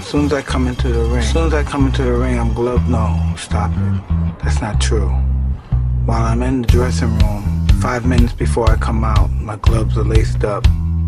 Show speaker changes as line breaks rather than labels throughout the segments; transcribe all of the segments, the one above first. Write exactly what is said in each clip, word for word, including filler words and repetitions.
soon as I come into the ring, as soon as I come into the ring, I'm gloved. No, stop it. That's not true. While I'm in the dressing room, five minutes before I come out, my gloves are laced up.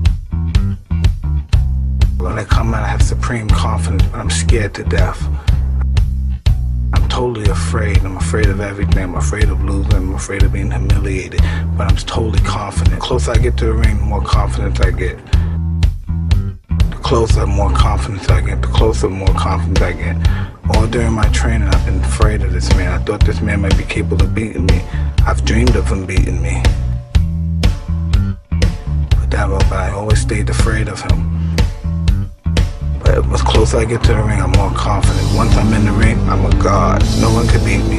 When I come out, I have supreme confidence, but I'm scared to death. I'm totally afraid. I'm afraid of everything. I'm afraid of losing. I'm afraid of being humiliated. But I'm totally confident. The closer I get to the ring, the more confidence I get. The closer, the more confidence I get. The closer, the more confidence I get. All during my training, I've been afraid of this man. I thought this man might be capable of beating me. I've dreamed of him beating me. But that, but I always stayed afraid of him. But as closer I get to the ring, I'm more confident. Once I'm in the ring, I'm a god. No one can beat me.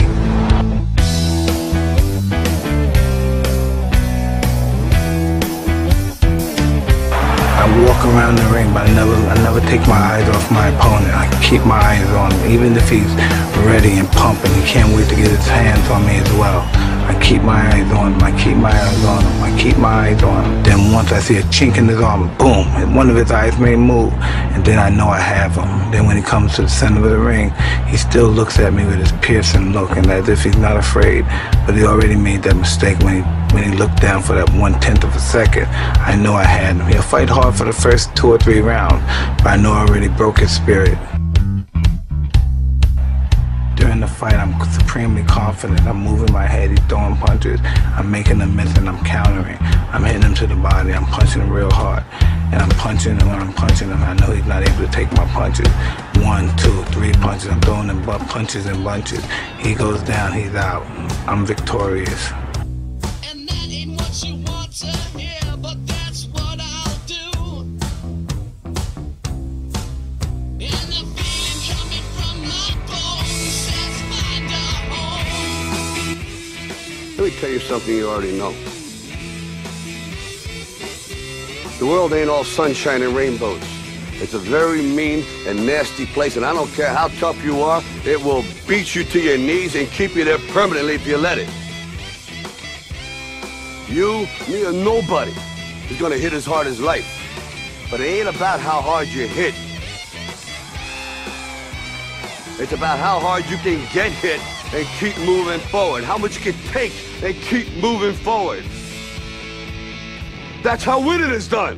I walk around the ring, but I never, I never take my eyes off my opponent. I keep my eyes on him, even if he's ready and pumping. He can't wait to get his hands on me as well. I keep my eyes on him, I keep my eyes on him, I keep my eyes on him. Then once I see a chink in his arm, boom, and one of his eyes may move, and then I know I have him. Then when he comes to the center of the ring, he still looks at me with his piercing look, and as if he's not afraid, but he already made that mistake when he, when he looked down for that one-tenth of a second. I know I had him. He'll fight hard for the first two or three rounds, but I know I already broke his spirit. During the fight, I'm supremely confident. I'm moving my head, he's throwing punches. I'm making him miss and I'm countering. I'm hitting him to the body, I'm punching him real hard. And I'm punching him when I'm punching him. I know he's not able to take my punches. One, two, three punches. I'm throwing him punches and bunches. He goes down, he's out. I'm victorious.
And that ain't what you want to hear, but that's what I'll do. And the feeling coming from my bones says find a home.
Let me tell you something you already know. The world ain't all sunshine and rainbows. It's a very mean and nasty place, and I don't care how tough you are, it will beat you to your knees and keep you there permanently if you let it. You, me, or nobody is gonna hit as hard as life. But it ain't about how hard you hit. It's about how hard you can get hit and keep moving forward. How much you can take and keep moving forward. That's how winning is done.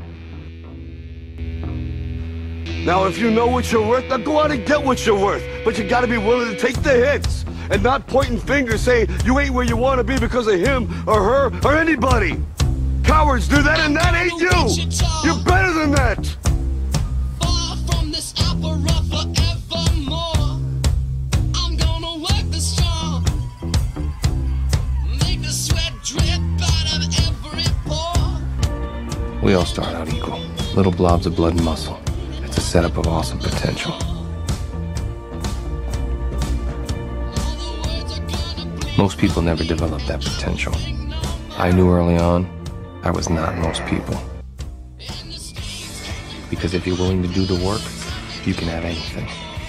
Now, if you know what you're worth, now go out and get what you're worth. But you gotta be willing to take the hits and not pointing fingers saying you ain't where you want to be because of him or her or anybody. Cowards do that, and that ain't you. You're better than that.
Far from this opera forevermore. I'm gonna work the strong. Make the sweat drip out of every pore.
We all start out equal. Little blobs of blood and muscle. It's a setup of awesome potential. Most people never develop that potential. I knew early on I was not most people. Because if you're willing to do the work, you can have anything.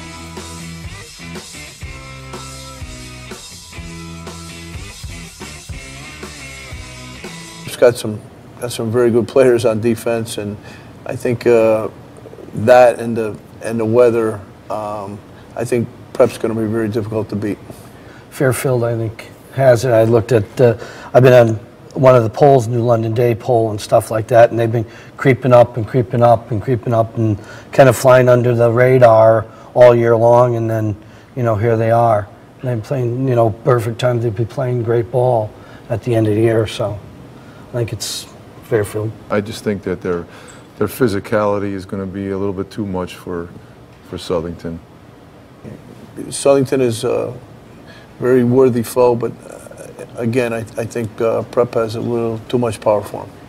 It's got some, got some very good players on defense, and I think uh, that and the and the weather, um, I think Prep's going to be very difficult to beat.
Fairfield, I think, has it. I looked at, uh, I've been on one of the polls, New London Day poll and stuff like that, and they've been creeping up and creeping up and creeping up and kind of flying under the radar all year long, and then, you know, here they are. And they're playing, you know, perfect time to be playing great ball at the end of the year, so I think it's Fairfield.
I just think that their their physicality is going to be a little bit too much for for Southington.
Southington is a very worthy foe, but uh, again, I, I think uh, Prep has a little too much power for him.